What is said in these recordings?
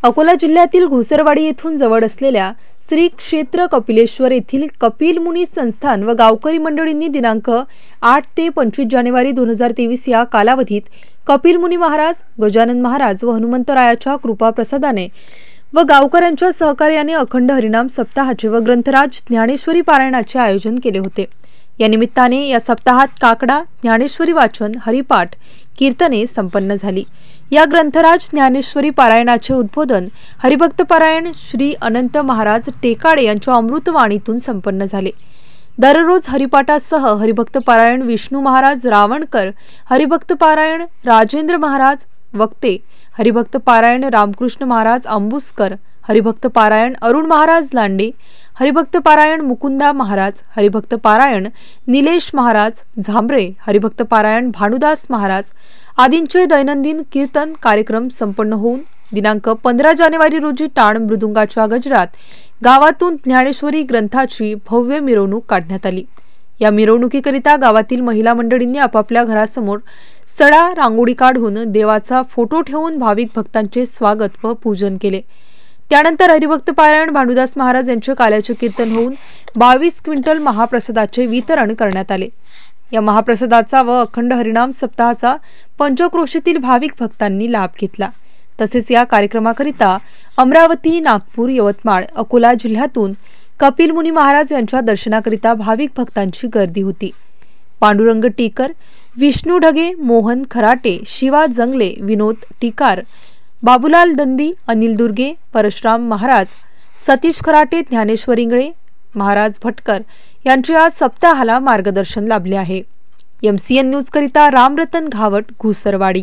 अकोला जिल्ह्यातील घोसरवाडी येथून जवळ असलेल्या श्री क्षेत्र कपिलेश्वर येथील कपिल मुनी संस्थान व गावकरी मंडळींनी दिनांक 8 ते 25 जानेवारी 2023 या कालावधीत कपिल मुनी महाराज, गजानन महाराज व हनुमंतरायाच्या कृपाप्रसादाने व गावकऱ्यांच्या सहकार्याने अखंड हरिनाम सप्ताहाचे व ग्रंथराज ज्ञानेश्वरी पारायणाचे आयोजन केले होते। या निमित्ताने या सप्ताहात काकडा, ज्ञानेश्वरी वाचन, हरिपाठ, कीर्तने संपन्न झाली। या ग्रंथराज ज्ञानेश्वरी पारायणाचे उद्बोधन हरिभक्त पारायण श्री अनंत महाराज टेकाडे यांच्या अमृतवाणीतून संपन्न झाले। दररोज हरिपाठासह हरिभक्त पारायण विष्णू महाराज रावणकर, हरिभक्त पारायण राजेंद्र महाराज वक्ते, हरिभक्त पारायण रामकृष्ण महाराज अंबुसकर, हरिभक्त पारायण अरुण महाराज लांडे, हरिभक्त पारायण मुकुंदा महाराज, हरिभक्त पारायण निलेश महाराज झांबरे, हरिभक्त पारायण भानुदास महाराज आदींचे दैनंदिन कीर्तन कार्यक्रम संपन्न होऊन दिनांक 15 जानेवारी रोजी टाळ मृदुंगाच्या गजरात गावातून ज्ञानेश्वरी ग्रंथाची भव्य मिरवणूक काढण्यात आली। या मिरवणुकीकरिता गावातील महिला मंडळींनी आपापल्या घरासमोर सडा रांगोळी काढून देवाचा फोटो ठेवून भाविक भक्तांचे स्वागत व पूजन केले। त्यानंतर हरिभक्त पारायण भानुदास महाराज यांचे काल्याचे कीर्तन होऊन 22 क्विंटल महाप्रसादाचे वितरण करण्यात आले। या महाप्रसादाचा व अखंड हरिनाम सप्ताहाचा पंचक्रोशीतील भाविक भक्तांनी लाभ घेतला। तसेच या कार्यक्रमाकरिता अमरावती, नागपूर, यवतमाळ, अकोला जिल्ह्यातून कपिल मुनी महाराज यांच्या दर्शनाकरिता भाविक भक्तांची गर्दी होती। पांडुरंग टीकर, विष्णू ढगे, मोहन खराटे, शिवा जंगले, विनोद टीकार, बाबूलाल दंदी, अनिल दुर्गे, परशुराम महाराज, सतीश खराटे, ज्ञानेश्वर इंगळे, महाराज भटकर यांचे आज सप्ताहाला मार्गदर्शन लाभले आहे। MCN न्यूज करिता रामरतन घावट, घुसरवाडी।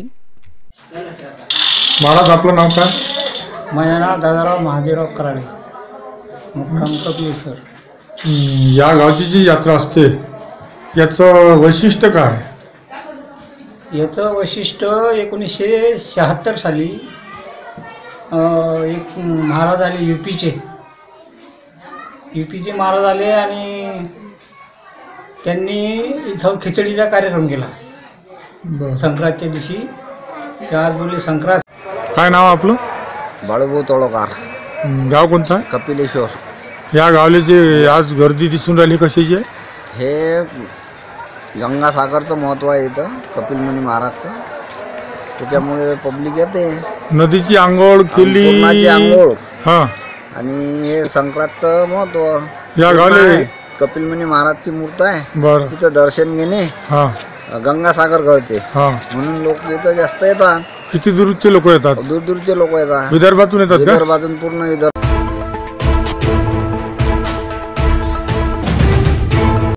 महाराज आपलं नाव काय? माझं नाव दादाराव महादेवराव कराडे, मुक्काम कपिलेश्वर। या गावची जी यात्रा असते याचं वैशिष्ट्य काय? याचं वैशिष्ट्य 1976 साली एक महाराज आले यूपीचे महाराज आले आणि त्यांनी इथं खिचडीचा कार्यक्रम केला संक्रांतच्या दिवशी। त्या बोलले संक्रांत। काय नाव आपलं? बाळूभाऊ तोळकार। गाव कोणतं? कपिलेश्वर। या गावले जे आज गर्दी दिसून राहिली कशाची आहे? हे गंगासागरचं महत्त्व आहे इथं कपिल मुनी महाराजचं, त्याच्यामुळे पब्लिक येते। नदीची आंघोळ केली, पूर्णाची आंघोळ, हां, आणि हे संक्रांतचं महत्त्व। या गावले कपिल मुनी महाराजची मूर्त आहे, बरं, तिथं दर्शन घेणे, हां, गंगासागर गळते, हां, म्हणून लोक इथं जास्त येतात। किती दूरचे लोक येतात? दूरचे लोक येतात, विदर्भातून येतात का? विदर्भातून पूर्ण विदर्भ।